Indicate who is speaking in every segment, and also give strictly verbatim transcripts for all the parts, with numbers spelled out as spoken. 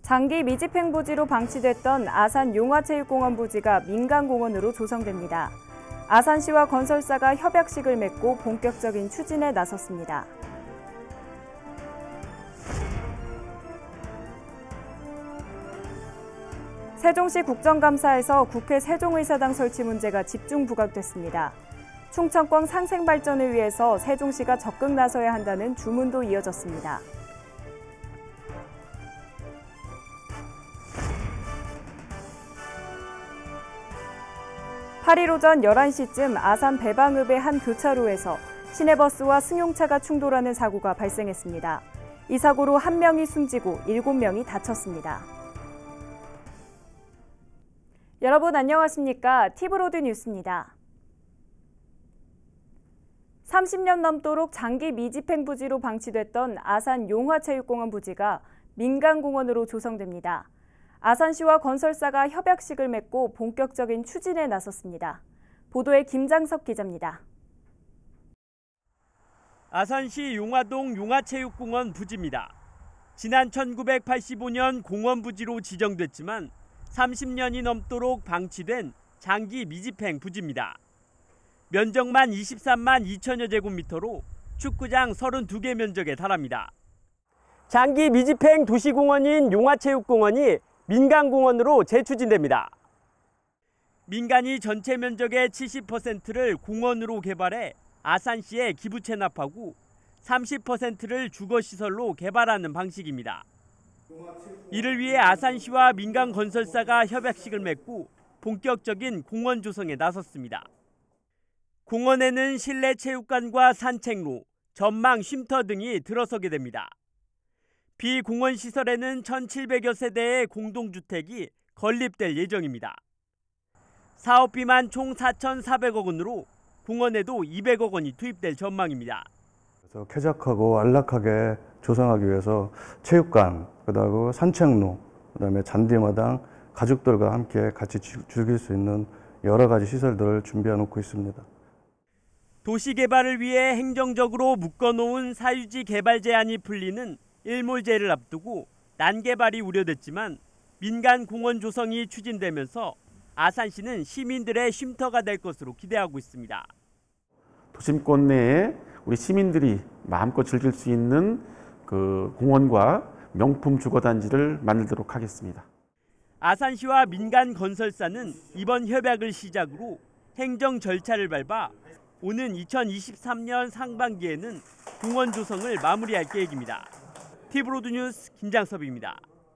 Speaker 1: 장기 미집행 부지로 방치됐던 아산 용화체육공원 부지가 민간공원으로 조성됩니다. 아산시와 건설사가 협약식을 맺고 본격적인 추진에 나섰습니다. 세종시 국정감사에서 국회 세종의사당 설치 문제가 집중 부각됐습니다. 충청권 상생 발전을 위해서 세종시가 적극 나서야 한다는 주문도 이어졌습니다. 팔 일 오전 열한 시쯤 아산 배방읍의 한 교차로에서 시내버스와 승용차가 충돌하는 사고가 발생했습니다. 이 사고로 한 명이 숨지고 일곱 명이 다쳤습니다. 여러분 안녕하십니까? 티브로드 뉴스입니다. 삼십 년 넘도록 장기 미집행 부지로 방치됐던 아산 용화체육공원 부지가 민간공원으로 조성됩니다. 아산시와 건설사가 협약식을 맺고 본격적인 추진에 나섰습니다. 보도에 김장석 기자입니다.
Speaker 2: 아산시 용화동 용화체육공원 부지입니다. 지난 천구백팔십오 년 공원 부지로 지정됐지만 삼십 년이 넘도록 방치된 장기 미집행 부지입니다. 면적만 이십삼만 이천여 제곱미터로 축구장 서른두 개 면적에 달합니다. 장기 미집행 도시공원인 용화체육공원이 민간공원으로 재추진됩니다. 민간이 전체 면적의 칠십 퍼센트를 공원으로 개발해 아산시에 기부 체납하고 삼십 퍼센트를 주거시설로 개발하는 방식입니다. 이를 위해 아산시와 민간건설사가 협약식을 맺고 본격적인 공원 조성에 나섰습니다. 공원에는 실내 체육관과 산책로, 전망 쉼터 등이 들어서게 됩니다. 비공원 시설에는 천칠백여 세대의 공동주택이 건립될 예정입니다. 사업비만 총 사천사백억 원으로 공원에도 이백억 원이 투입될 전망입니다.
Speaker 3: 그래서 쾌적하고 안락하게 조성하기 위해서 체육관, 그다음에 산책로, 그다음에 잔디마당, 가족들과 함께 같이 즐길 수 있는 여러 가지 시설들을 준비해 놓고 있습니다.
Speaker 2: 도시 개발을 위해 행정적으로 묶어놓은 사유지 개발 제한이 풀리는 일몰제를 앞두고 난개발이 우려됐지만 민간 공원 조성이 추진되면서 아산시는 시민들의 쉼터가 될 것으로 기대하고 있습니다.
Speaker 4: 도심권 내에 우리 시민들이 마음껏 즐길 수 있는 그 공원과 명품 주거단지를 만들도록 하겠습니다.
Speaker 2: 아산시와 민간 건설사는 이번 협약을 시작으로 행정 절차를 밟아 오는 이천이십삼 년 상반기에는 공원 조성을 마무리할 계획입니다. 티브로드 뉴스 김장섭입니다.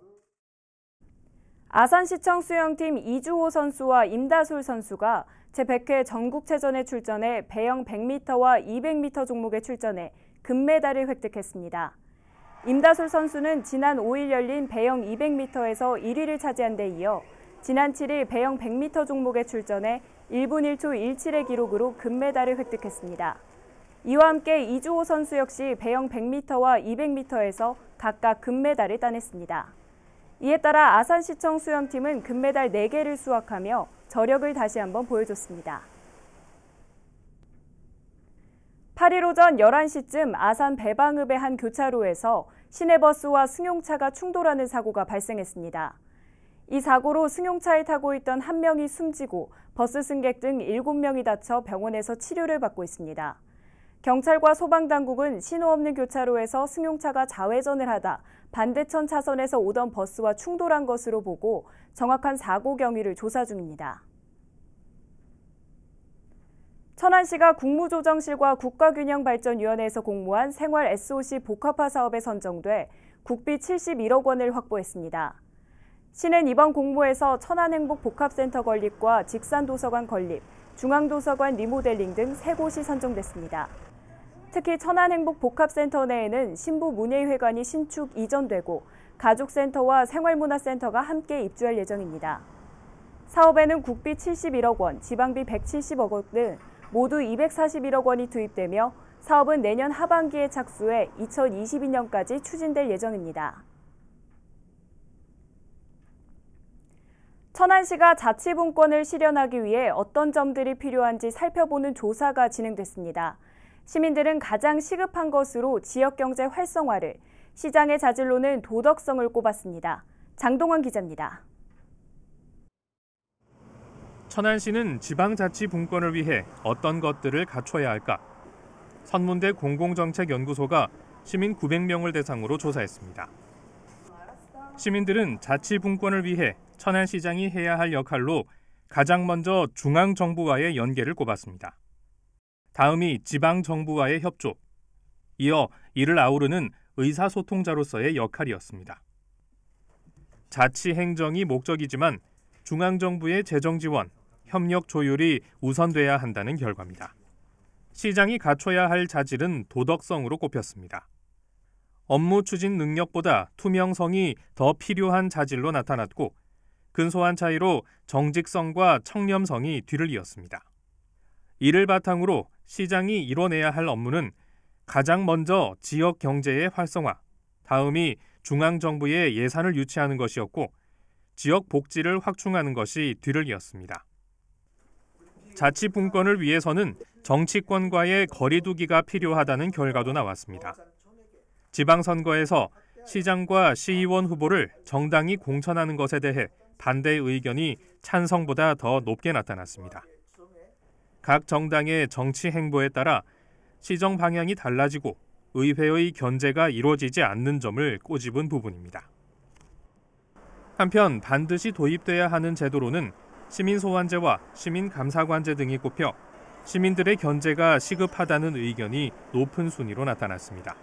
Speaker 1: 아산시청 수영팀 이주호 선수와 임다솔 선수가 제백 회 전국체전에 출전해 배영 백 미터와 이백 미터 종목에 출전해 금메달을 획득했습니다. 임다솔 선수는 지난 오 일 열린 배영 이백 미터에서 일 위를 차지한 데 이어 지난 칠 일 배영 백 미터 종목에 출전해 일 분 일 초 일칠의 기록으로 금메달을 획득했습니다. 이와 함께 이주호 선수 역시 배영 백 미터와 이백 미터에서 각각 금메달을 따냈습니다. 이에 따라 아산시청 수영팀은 금메달 네 개를 수확하며 저력을 다시 한번 보여줬습니다. 팔 일 오전 열한 시쯤 아산 배방읍의 한 교차로에서 시내버스와 승용차가 충돌하는 사고가 발생했습니다. 이 사고로 승용차에 타고 있던 한 명이 숨지고 버스 승객 등 일곱 명이 다쳐 병원에서 치료를 받고 있습니다. 경찰과 소방당국은 신호 없는 교차로에서 승용차가 좌회전을 하다 반대편 차선에서 오던 버스와 충돌한 것으로 보고 정확한 사고 경위를 조사 중입니다. 천안시가 국무조정실과 국가균형발전위원회에서 공모한 생활 에스오씨 복합화 사업에 선정돼 국비 칠십일억 원을 확보했습니다. 시는 이번 공모에서 천안행복복합센터 건립과 직산도서관 건립, 중앙도서관 리모델링 등 세 곳이 선정됐습니다. 특히 천안행복복합센터 내에는 신부문예회관이 신축 이전되고 가족센터와 생활문화센터가 함께 입주할 예정입니다. 사업에는 국비 칠십일억 원, 지방비 백칠십억 원 등 모두 이백사십일억 원이 투입되며 사업은 내년 하반기에 착수해 이천이십이 년까지 추진될 예정입니다. 천안시가 자치분권을 실현하기 위해 어떤 점들이 필요한지 살펴보는 조사가 진행됐습니다. 시민들은 가장 시급한 것으로 지역경제 활성화를, 시장의 자질로는 도덕성을 꼽았습니다. 장동원 기자입니다.
Speaker 5: 천안시는 지방자치분권을 위해 어떤 것들을 갖춰야 할까? 선문대 공공정책연구소가 시민 구백 명을 대상으로 조사했습니다. 시민들은 자치분권을 위해 천안시장이 해야 할 역할로 가장 먼저 중앙정부와의 연계를 꼽았습니다. 다음이 지방정부와의 협조, 이어 이를 아우르는 의사소통자로서의 역할이었습니다. 자치행정이 목적이지만 중앙정부의 재정지원, 협력 조율이 우선돼야 한다는 결과입니다. 시장이 갖춰야 할 자질은 도덕성으로 꼽혔습니다. 업무 추진 능력보다 투명성이 더 필요한 자질로 나타났고 근소한 차이로 정직성과 청렴성이 뒤를 이었습니다. 이를 바탕으로 시장이 이뤄내야 할 업무는 가장 먼저 지역 경제의 활성화, 다음이 중앙정부의 예산을 유치하는 것이었고 지역 복지를 확충하는 것이 뒤를 이었습니다. 자치분권을 위해서는 정치권과의 거리두기가 필요하다는 결과도 나왔습니다. 지방선거에서 시장과 시의원 후보를 정당이 공천하는 것에 대해 반대 의견이 찬성보다 더 높게 나타났습니다. 각 정당의 정치 행보에 따라 시정 방향이 달라지고 의회의 견제가 이루어지지 않는 점을 꼬집은 부분입니다. 한편 반드시 도입돼야 하는 제도로는 시민소환제와 시민감사관제 등이 꼽혀 시민들의 견제가 시급하다는 의견이 높은 순위로 나타났습니다.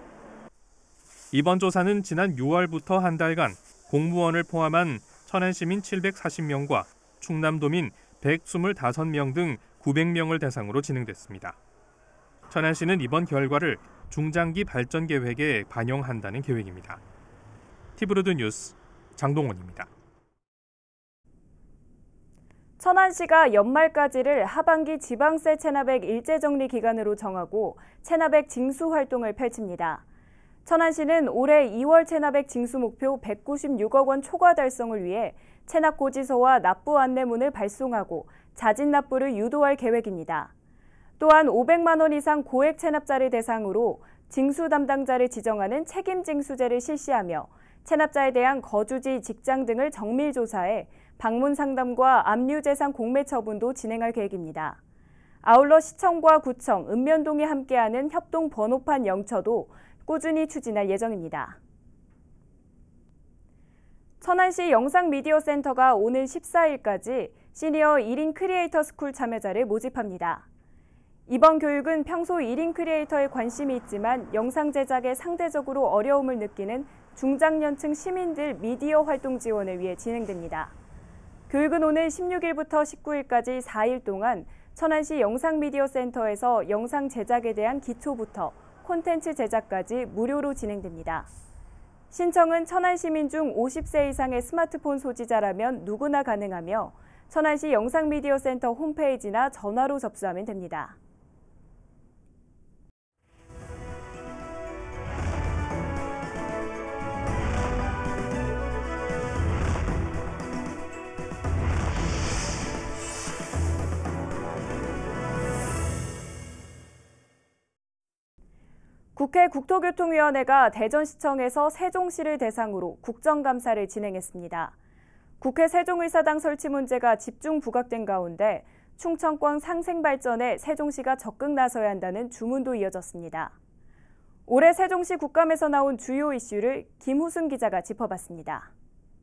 Speaker 5: 이번 조사는 지난 유월부터 한 달간 공무원을 포함한 천안시민 칠백사십 명과 충남도민 백이십오 명 등 구백 명을 대상으로 진행됐습니다. 천안시는 이번 결과를 중장기 발전 계획에 반영한다는 계획입니다. 티브로드 뉴스 장동원입니다.
Speaker 1: 천안시가 연말까지를 하반기 지방세 체납액 일제정리 기간으로 정하고 체납액 징수 활동을 펼칩니다. 천안시는 올해 이월 체납액 징수 목표 백구십육억 원 초과 달성을 위해 체납고지서와 납부 안내문을 발송하고 자진 납부를 유도할 계획입니다. 또한 오백만 원 이상 고액 체납자를 대상으로 징수 담당자를 지정하는 책임 징수제를 실시하며 체납자에 대한 거주지, 직장 등을 정밀 조사해 방문 상담과 압류재산 공매 처분도 진행할 계획입니다. 아울러 시청과 구청, 읍면동이 함께하는 협동 번호판 영처도 꾸준히 추진할 예정입니다. 천안시 영상미디어센터가 오는 십사일까지 시니어 일 인 크리에이터 스쿨 참여자를 모집합니다. 이번 교육은 평소 일 인 크리에이터에 관심이 있지만 영상 제작에 상대적으로 어려움을 느끼는 중장년층 시민들 미디어 활동 지원을 위해 진행됩니다. 교육은 오늘 십육일부터 십구일까지 사 일 동안 천안시 영상미디어센터에서 영상 제작에 대한 기초부터 콘텐츠 제작까지 무료로 진행됩니다. 신청은 천안시민 중 오십 세 이상의 스마트폰 소지자라면 누구나 가능하며 천안시 영상미디어센터 홈페이지나 전화로 접수하면 됩니다. 국회 국토교통위원회가 대전시청에서 세종시를 대상으로 국정감사를 진행했습니다. 국회 세종의사당 설치 문제가 집중 부각된 가운데 충청권 상생발전에 세종시가 적극 나서야 한다는 주문도 이어졌습니다. 올해 세종시 국감에서 나온 주요 이슈를 김후순 기자가 짚어봤습니다.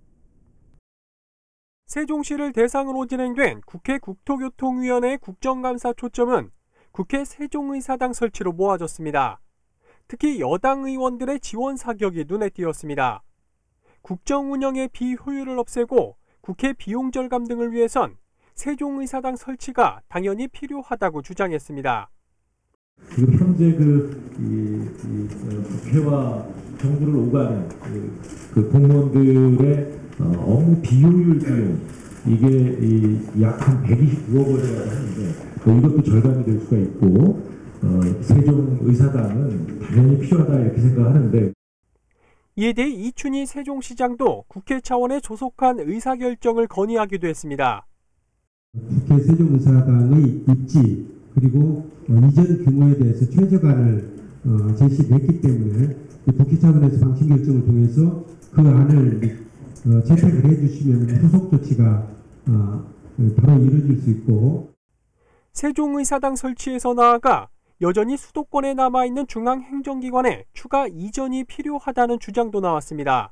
Speaker 6: 세종시를 대상으로 진행된 국회 국토교통위원회 국정감사 초점은 국회 세종의사당 설치로 모아졌습니다. 특히 여당 의원들의 지원 사격이 눈에 띄었습니다. 국정 운영의 비효율을 없애고 국회 비용 절감 등을 위해선 세종의사당 설치가 당연히 필요하다고 주장했습니다.
Speaker 7: 지금 현재 그 이, 이, 국회와 정부를 오가는 그, 그 공무원들의 어, 업무 비효율 비용 이게 약 한 백이십구억 원이라고 하는데 뭐 이것도 절감이 될 수가 있고. 어, 세종의사당은 당연히 필요하다 이렇게 생각하는데
Speaker 6: 이에 대해 이춘희 세종시장도 국회 차원의 조속한 의사결정을 건의하기도 했습니다.
Speaker 7: 국회 세종의사당의 입지 그리고 어, 이전 규모에 대해서 최저가를 어, 제시했기 때문에 국회 차원에서 방침 결정을 통해서 그 안을
Speaker 8: 어, 재택을 해주시면 후속 조치가 어, 바로 이루어질 수 있고.
Speaker 6: 세종의사당 설치에서 나아가 여전히 수도권에 남아있는 중앙행정기관에 추가 이전이 필요하다는 주장도 나왔습니다.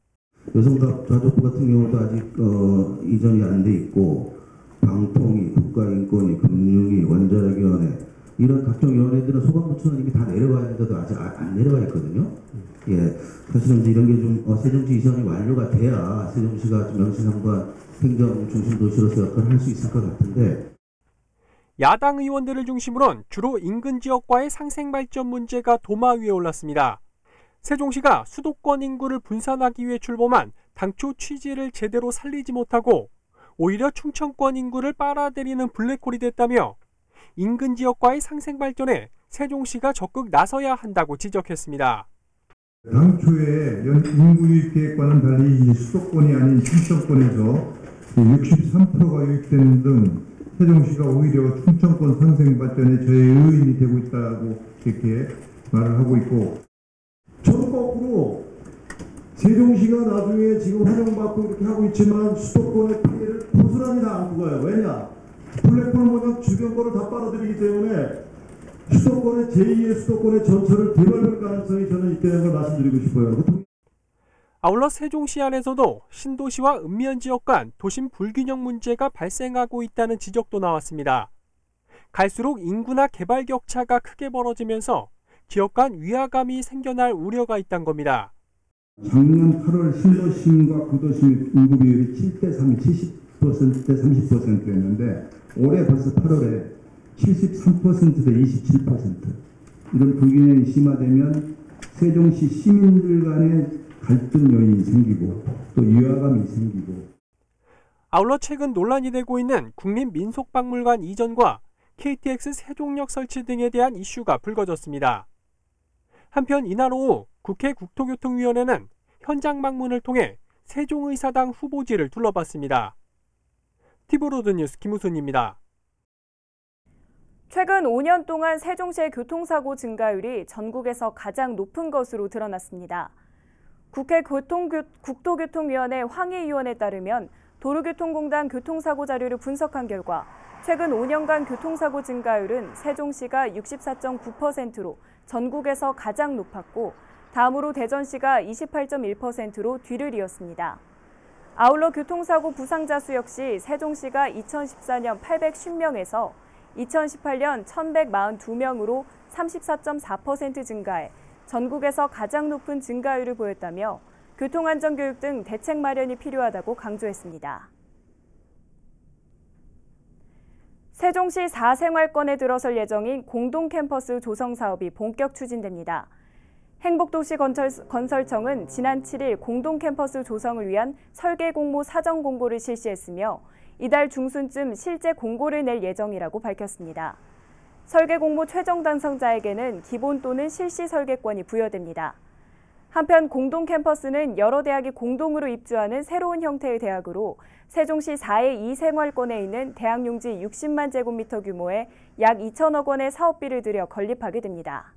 Speaker 9: 여성가족부 같은 경우도 아직 어, 이전이 안 돼 있고 방통위, 국가인권위, 금융위, 원자력위원회 이런 각종 위원회들은 소방부처는 이미 다 내려와 있는데도 아직 안 내려와 있거든요. 예, 사실은 이런 게 좀 어, 세종시 이전이 완료가 돼야 세종시가 좀 명실상부한 행정 중심 도시로서 역할을 할 수 있을 것 같은데.
Speaker 6: 야당 의원들을 중심으로는 주로 인근 지역과의 상생발전 문제가 도마 위에 올랐습니다. 세종시가 수도권 인구를 분산하기 위해 출범한 당초 취지를 제대로 살리지 못하고 오히려 충청권 인구를 빨아들이는 블랙홀이 됐다며 인근 지역과의 상생발전에 세종시가 적극 나서야 한다고 지적했습니다.
Speaker 10: 당초에 인구 유입 계획과는 달리 수도권이 아닌 충청권에서 육십삼 퍼센트가 유입되는 등 세종시가 오히려 충청권 상생 발전에 저의 요인이 되고 있다고 이렇게 말을 하고 있고, 저는 거꾸로 세종시가 나중에 지금 환영받고 이렇게 하고 있지만 수도권의 피해를 고스란히 다 안고 가요. 왜냐? 블랙홀 모양 주변 거를 다 빨아들이기 때문에 수도권의 제이의 수도권의 전철을 되밟을 가능성이 저는 있다는 걸 말씀드리고 싶어요.
Speaker 6: 아울러 세종시 안에서도 신도시와 읍면 지역 간 도심 불균형 문제가 발생하고 있다는 지적도 나왔습니다. 갈수록 인구나 개발 격차가 크게 벌어지면서 지역 간 위화감이 생겨날 우려가 있다는 겁니다.
Speaker 10: 작년 팔월 신도심과 구도심 인구 비율이 칠 대 삼, 칠십 퍼센트 대 삼십 퍼센트였는데 올해 벌써 팔월에 칠십삼 퍼센트 대 이십칠 퍼센트. 이런 불균형이 심화되면 세종시 시민들 간의 갈등 요인이 생기고 또 위화감이 생기고.
Speaker 6: 아울러 최근 논란이 되고 있는 국립민속박물관 이전과 케이티엑스 세종역 설치 등에 대한 이슈가 불거졌습니다. 한편 이날 오후 국회 국토교통위원회는 현장 방문을 통해 세종의사당 후보지를 둘러봤습니다. 티비로드 뉴스 김우순입니다.
Speaker 1: 최근 오 년 동안 세종시의 교통사고 증가율이 전국에서 가장 높은 것으로 드러났습니다. 국회 교통교, 국토교통위원회 황희위원에 따르면 도로교통공단 교통사고 자료를 분석한 결과 최근 오 년간 교통사고 증가율은 세종시가 육십사 점 구 퍼센트로 전국에서 가장 높았고 다음으로 대전시가 이십팔 점 일 퍼센트로 뒤를 이었습니다. 아울러 교통사고 부상자 수 역시 세종시가 이천십사 년 팔백오십 명에서 이천십팔 년 천백사십이 명으로 삼십사 점 사 퍼센트 증가해 전국에서 가장 높은 증가율을 보였다며 교통안전교육 등 대책 마련이 필요하다고 강조했습니다. 세종시 사 생활권에 들어설 예정인 공동캠퍼스 조성 사업이 본격 추진됩니다. 행복도시 건설, 건설청은 지난 칠 일 공동캠퍼스 조성을 위한 설계 공모 사전 공고를 실시했으며 이달 중순쯤 실제 공고를 낼 예정이라고 밝혔습니다. 설계 공모 최종 당선자에게는 기본 또는 실시 설계권이 부여됩니다. 한편 공동 캠퍼스는 여러 대학이 공동으로 입주하는 새로운 형태의 대학으로 세종시 사의 이 생활권에 있는 대학 용지 육십만 제곱미터 규모의 약 이천억 원의 사업비를 들여 건립하게 됩니다.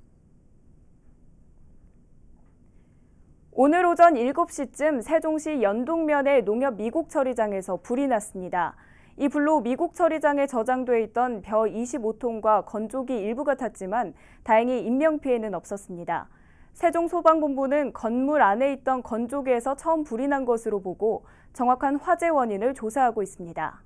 Speaker 1: 오늘 오전 일곱 시쯤 세종시 연동면의 농협 미국 처리장에서 불이 났습니다. 이 불로 미국 처리장에 저장돼 있던 벼 이십오 톤과 건조기 일부가 탔지만 다행히 인명피해는 없었습니다. 세종소방본부는 건물 안에 있던 건조기에서 처음 불이 난 것으로 보고 정확한 화재 원인을 조사하고 있습니다.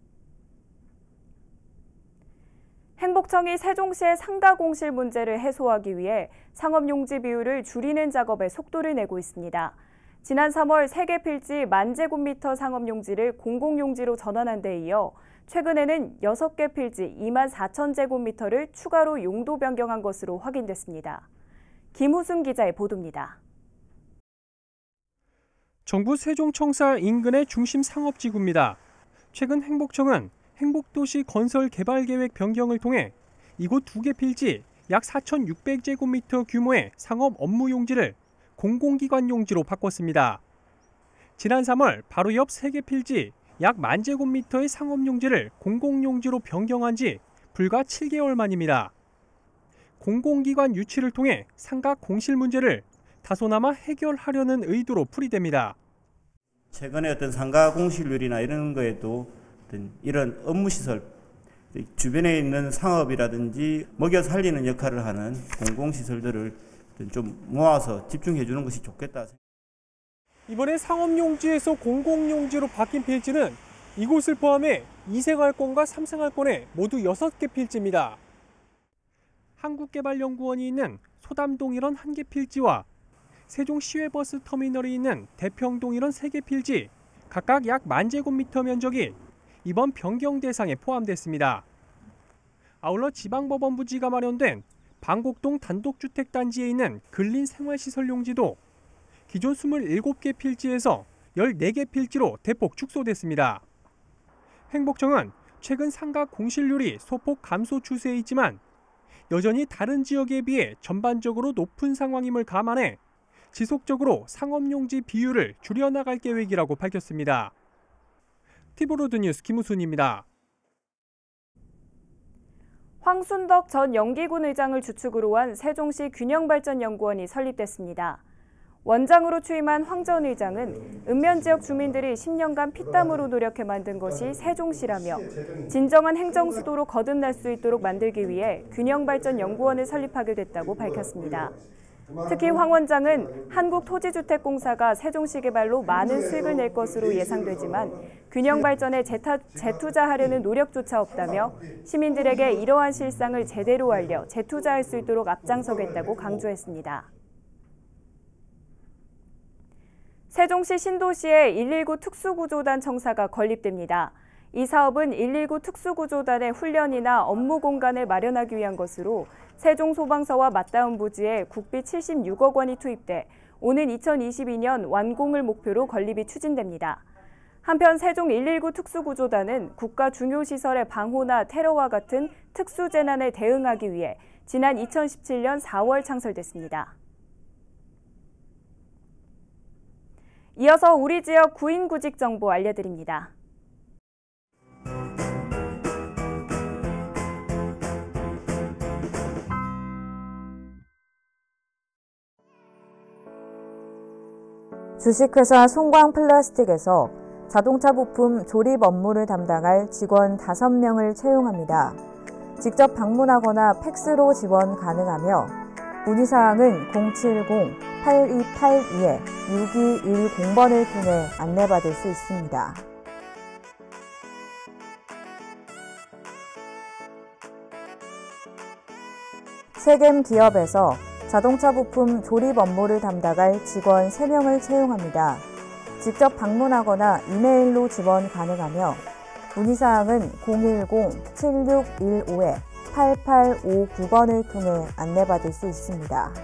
Speaker 1: 행복청이 세종시의 상가공실 문제를 해소하기 위해 상업용지 비율을 줄이는 작업에 속도를 내고 있습니다. 지난 삼월 세 개 필지 만 제곱미터 상업용지를 공공용지로 전환한 데 이어 최근에는 여섯 개 필지 이만 사천 제곱미터를 추가로 용도 변경한 것으로 확인됐습니다. 김우순 기자의 보도입니다.
Speaker 6: 정부 세종청사 인근의 중심 상업지구입니다. 최근 행복청은 행복도시 건설 개발 계획 변경을 통해 이곳 두 개 필지 약 사천육백 제곱미터 규모의 상업 업무 용지를 공공기관 용지로 바꿨습니다. 지난 삼월 바로 옆 세 개 필지 약 만 제곱미터의 상업 용지를 공공용지로 변경한 지 불과 칠 개월 만입니다. 공공기관 유치를 통해 상가 공실 문제를 다소나마 해결하려는 의도로 풀이됩니다.
Speaker 11: 최근에 어떤 상가 공실률이나 이런 거에도 어떤 이런 업무시설, 주변에 있는 상업이라든지 먹여 살리는 역할을 하는 공공시설들을 좀 모아서 집중해 주는 것이 좋겠다.
Speaker 6: 이번에 상업용지에서 공공용지로 바뀐 필지는 이곳을 포함해 이생활권과 삼생활권에 모두 여섯 개 필지입니다. 한국개발연구원이 있는 소담동 일원 한 개 필지와 세종 시외버스 터미널이 있는 대평동 일원 세 개 필지, 각각 약 만 제곱미터 면적이 이번 변경 대상에 포함됐습니다. 아울러 지방법원 부지가 마련된 방곡동 단독주택단지에 있는 근린생활시설 용지도 기존 이십칠 개 필지에서 열네 개 필지로 대폭 축소됐습니다. 행복청은 최근 상가 공실률이 소폭 감소 추세에 있지만 여전히 다른 지역에 비해 전반적으로 높은 상황임을 감안해 지속적으로 상업용지 비율을 줄여나갈 계획이라고 밝혔습니다. 티브로드 뉴스 김우순입니다.
Speaker 1: 황순덕 전 영기군 의장을 주축으로 한 세종시 균형발전연구원이 설립됐습니다. 원장으로 취임한 황 전 의장은 읍면지역 주민들이 십 년간 피땀으로 노력해 만든 것이 세종시라며 진정한 행정수도로 거듭날 수 있도록 만들기 위해 균형발전연구원을 설립하게 됐다고 밝혔습니다. 특히 황 원장은 한국토지주택공사가 세종시 개발로 많은 수익을 낼 것으로 예상되지만 균형발전에 재타, 재투자하려는 노력조차 없다며 시민들에게 이러한 실상을 제대로 알려 재투자할 수 있도록 앞장서겠다고 강조했습니다. 세종시 신도시에 일일구 특수구조단 청사가 건립됩니다. 이 사업은 일일구 특수구조단의 훈련이나 업무 공간을 마련하기 위한 것으로 세종소방서와 맞닿은 부지에 국비 칠십육억 원이 투입돼 오는 이천이십이 년 완공을 목표로 건립이 추진됩니다. 한편 세종 일일구 특수구조단은 국가 중요시설의 방호나 테러와 같은 특수재난에 대응하기 위해 지난 이천십칠 년 사월 창설됐습니다. 이어서 우리 지역 구인구직 정보 알려드립니다.
Speaker 12: 주식회사 송광플라스틱에서 자동차 부품 조립 업무를 담당할 직원 다섯 명을 채용합니다. 직접 방문하거나 팩스로 지원 가능하며 문의사항은 공칠공 팔이팔이 육이일공 번을 통해 안내받을 수 있습니다. 세겜 기업에서 자동차 부품 조립 업무를 담당할 직원 세 명을 채용합니다. 직접 방문하거나 이메일로 지원 가능하며 문의사항은 공일공 칠육일오 팔팔오구 번을 통해 안내받을 수 있습니다.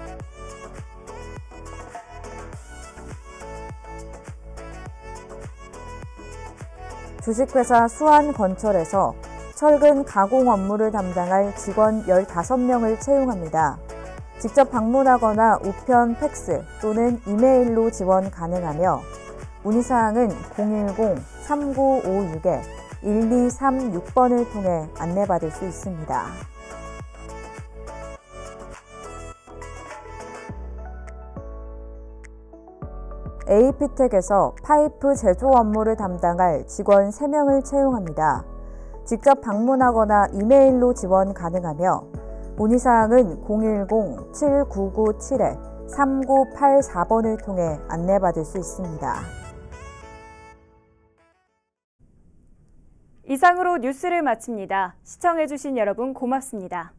Speaker 12: 주식회사 수한건설에서 철근 가공 업무를 담당할 직원 열다섯 명을 채용합니다. 직접 방문하거나 우편 팩스 또는 이메일로 지원 가능하며 문의사항은 공일공 삼구오육 일이삼육 번을 통해 안내받을 수 있습니다. 에이피텍에서 파이프 제조 업무를 담당할 직원 세 명을 채용합니다. 직접 방문하거나 이메일로 지원 가능하며 문의사항은 공일공 칠구구칠 삼구팔사 번을 통해 안내받을 수 있습니다.
Speaker 1: 이상으로 뉴스를 마칩니다. 시청해주신 여러분 고맙습니다.